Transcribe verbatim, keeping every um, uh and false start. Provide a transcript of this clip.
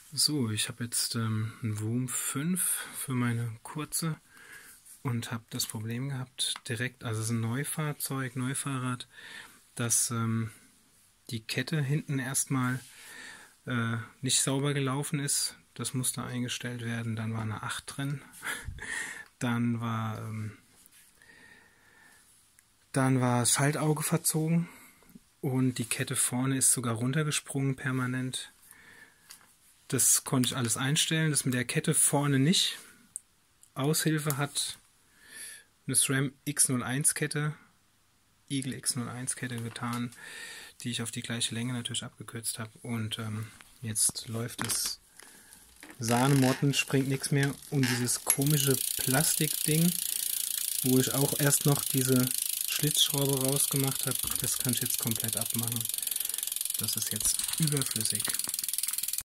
So, ich habe jetzt ähm, einen Voom fünf für meine kurze und habe das Problem gehabt, direkt, also es ist ein Neufahrzeug, Neufahrrad, dass ähm, die Kette hinten erstmal äh, nicht sauber gelaufen ist. Das musste eingestellt werden. Dann war eine acht drin. Dann war, ähm, dann war das Schaltauge verzogen und die Kette vorne ist sogar runtergesprungen permanent. Das konnte ich alles einstellen, das mit der Kette vorne nicht. Aushilfe hat eine SRAM X null eins Kette, Eagle X null eins Kette getan, die ich auf die gleiche Länge natürlich abgekürzt habe. Und ähm, jetzt läuft es Sahnemotten, springt nichts mehr. Und dieses komische Plastikding, wo ich auch erst noch diese Schlitzschraube rausgemacht habe, das kann ich jetzt komplett abmachen. Das ist jetzt überflüssig.